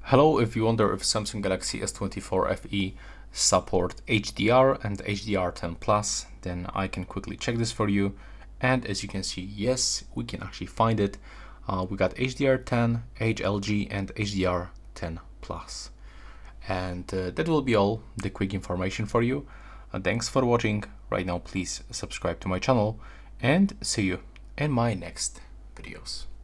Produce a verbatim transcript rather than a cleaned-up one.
Hello, if you wonder if Samsung Galaxy S twenty-four F E support H D R and H D R ten plus, then I can quickly check this for you. And as you can see, yes, we can actually find it. Uh, we got H D R ten, H L G and H D R ten plus. And uh, that will be all the quick information for you. Uh, thanks for watching. Right now, please subscribe to my channel and see you in my next videos.